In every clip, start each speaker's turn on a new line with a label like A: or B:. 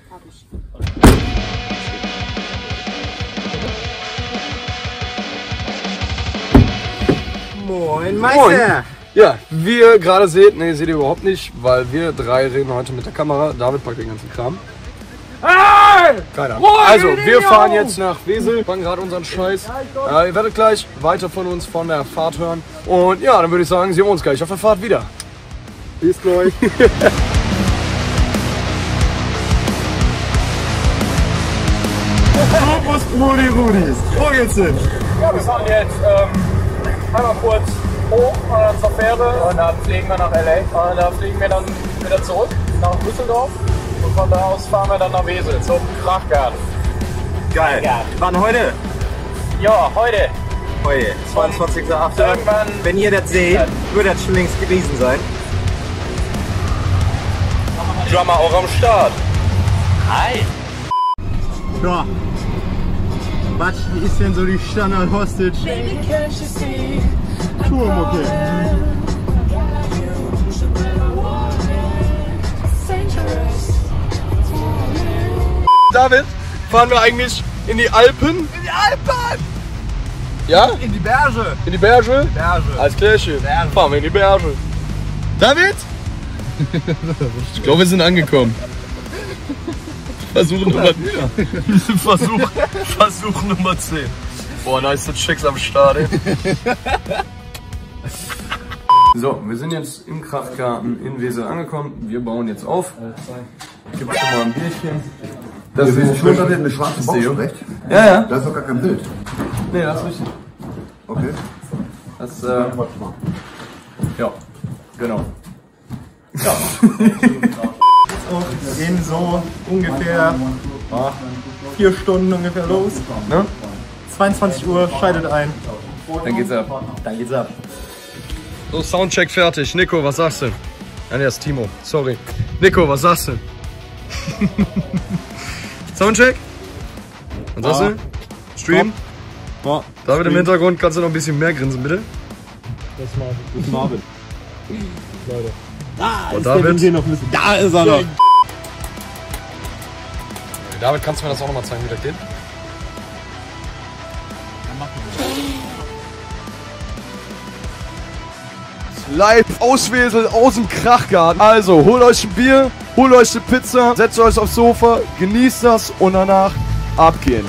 A: Hab ich. Moin, Meister!
B: Moin. Ja, wie ihr gerade seht, ne, seht ihr überhaupt nicht, weil wir drei reden heute mit der Kamera. David packt den ganzen Kram.
A: Hey!
B: Keiner. Also, wir fahren jetzt nach Wesel, fangen gerade unseren Scheiß. Ihr werdet gleich weiter von uns von der Fahrt hören. Und ja, dann würde ich sagen, sehen wir uns gleich auf der Fahrt wieder. Bis gleich. Rudis. Wo geht's hin?
C: Ja, wir fahren jetzt einmal kurz hoch und dann zur Fähre und dann fliegen wir nach LA. Und da fliegen wir dann wieder zurück nach Düsseldorf und von da aus fahren wir dann nach Wesel zum Krachgarten.
A: Geil.
C: Ja.
A: Wann heute?
C: Ja, heute.
A: Heute, 22.08.
C: Irgendwann.
A: Wenn ihr das seht, wird das schon längst gewesen sein.
C: Drummer auch am Start. Hi.
A: Ja. Was ist denn so die Standard-Hostage? Tourmucke.
B: David, fahren wir eigentlich in die Alpen?
A: In die Alpen!
B: Ja?
A: In die Berge!
B: In die Berge?
A: Berge.
B: Alles klärchen. Fahren wir in die Berge. David? Ich glaube, wir sind angekommen. Versuch Nummer 10. Versuch Nummer 10. Boah, nice, das Chicks am Start, ey. So, wir sind jetzt im Kraftgarten in Wesel angekommen. Wir bauen jetzt auf. Gibt schon mal ein Bierchen. Das ist
D: Schön, dass ihr eine schwarze Box sprecht.
B: Ja, ja.
D: Da ist doch gar kein Bild.
B: Nee, das ist richtig.
D: Okay.
B: Das, ja, genau. Ja.
A: In so ungefähr 4 Stunden ungefähr los.
B: Ne?
A: 22 Uhr, schaltet ein.
B: Dann geht's ab.
A: Dann geht's ab.
B: So, Soundcheck fertig. Nico, was sagst du? Ja, ist Timo. Sorry. Nico, was sagst du? Soundcheck? Was sagst du? Stream?
A: Ja.
B: David im Hintergrund, kannst du noch ein bisschen mehr grinsen, bitte?
A: Das ist Marvin. Leute. Da
B: ist David.
A: der noch ein bisschen. Da ist er noch.
B: David, kannst du mir das auch noch mal zeigen, wie das geht? Live aus Wesel, aus dem Krachgarten. Also, holt euch ein Bier, holt euch eine Pizza, setzt euch aufs Sofa, genießt das und danach abgehen.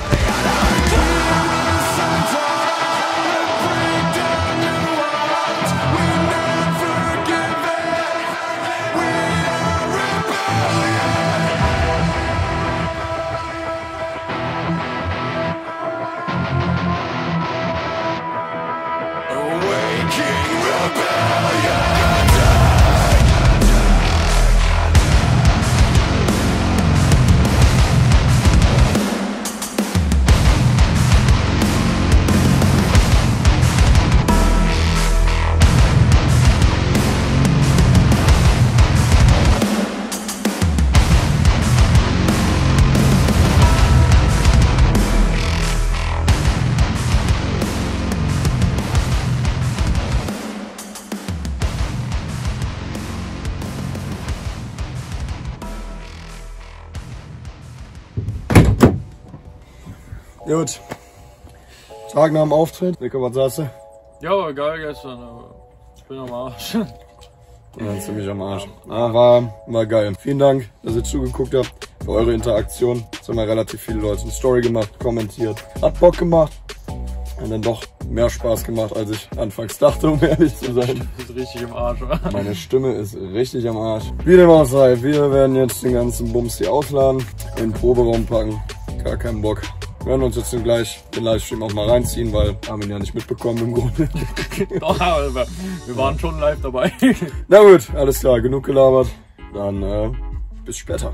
B: Gut. Tag nach dem Auftritt. Nico, was sagst du?
C: Ja, geil gestern, aber ich bin am Arsch.
B: Ja, ziemlich am Arsch. Aber war geil. Vielen Dank, dass ihr zugeguckt habt. Für eure Interaktion. Es haben ja relativ viele Leute eine Story gemacht, kommentiert. Hat Bock gemacht. Hat dann doch mehr Spaß gemacht, als ich anfangs dachte, um ehrlich zu sein.
C: Du bist richtig im Arsch, oder?
B: Meine Stimme ist richtig am Arsch. Wie dem auch sei, wir werden jetzt den ganzen Bums hier ausladen, in den Proberaum packen. Gar keinen Bock. Wir werden uns jetzt gleich den Livestream auch mal reinziehen, weil haben ihn ja nicht mitbekommen im Grunde.
C: Doch, aber wir waren schon live dabei.
B: Na gut, alles klar, genug gelabert. Dann bis später.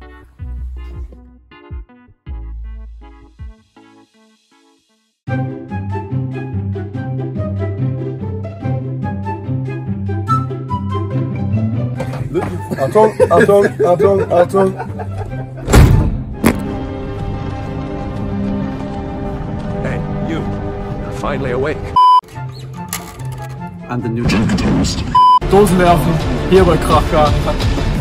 B: Achtung, Achtung, Achtung, Achtung.
E: Hey, you. You're finally awake.
F: I'm the new Jack Toast.
C: Dosen werfen, hier bei Krachgarten.